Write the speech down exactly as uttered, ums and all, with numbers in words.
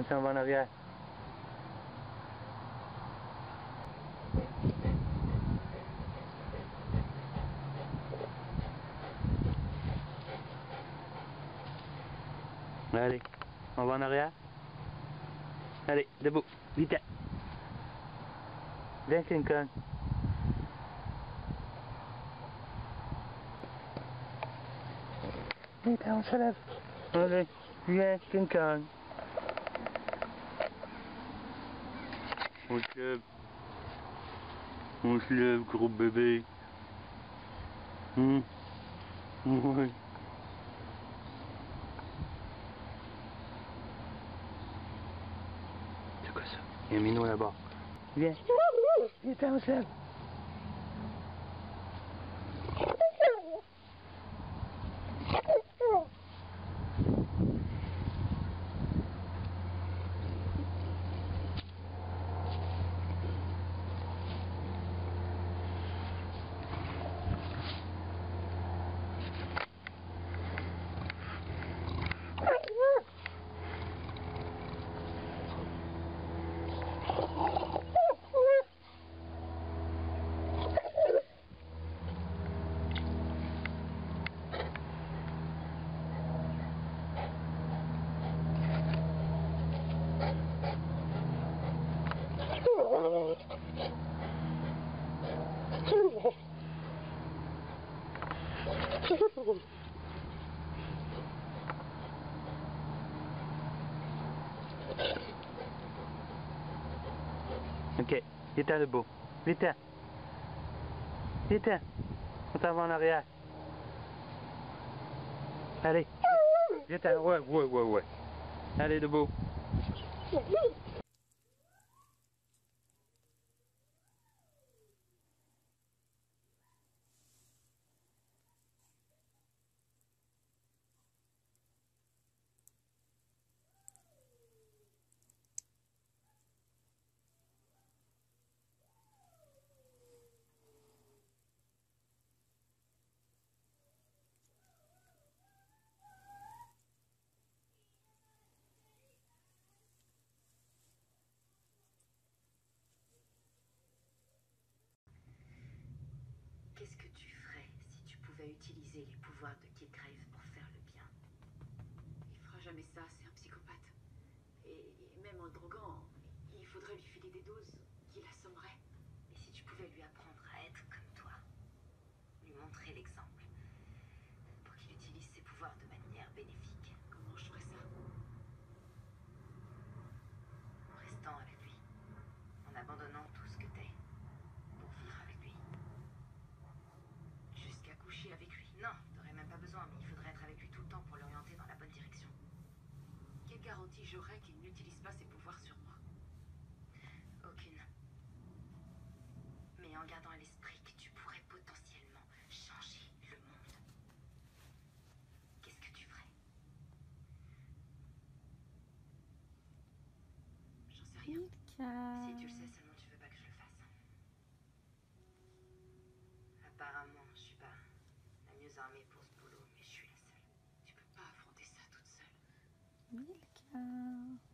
s'en va en arrière. Allez, on va en arrière. Allez, debout, vite. Viens, King Kong. Vite, on se lève. Allez, viens, King Kong. On se lève. On se lève, gros bébé. Hum. Ouais. C'est quoi ça? Il y a un minot là-bas. Viens. Viens, on se lève. Ok, vite debout. Vite. Vite. On s'en va en arrière. Allez. Vite. Ouais, ouais, ouais, ouais. Allez, debout. Qu'est-ce que tu ferais si tu pouvais utiliser les pouvoirs de Kilgrave pour faire le bien? Il fera jamais ça, c'est un psychopathe. Et, et même en le droguant, il faudrait lui filer des doses qui l'assommeraient. Et si tu pouvais lui apprendre à être comme toi? Lui montrer l'exemple pour qu'il utilise ses pouvoirs de manière bénéfique. Comment je ferais ça? En restant avec lui. En abandonnant tout ce que t'es pour vivre avec lui. Jusqu'à coucher avec lui. Non, t'aurais même pas besoin, mais il faudrait être avec lui tout le temps pour l'orienter dans la bonne direction. Quelle garantie j'aurais qu'il n'utilise pas ses pouvoirs sur moi? Aucune. Mais en gardant à l'esprit que tu pourrais potentiellement changer le monde. Qu'est-ce que tu ferais? J'en sais rien. Milka. Si tu le sais, seulement tu veux pas que je le fasse. Apparemment, je suis pas la mieux armée pour ce boulot, mais je suis la seule. Tu peux pas affronter ça toute seule. Milka.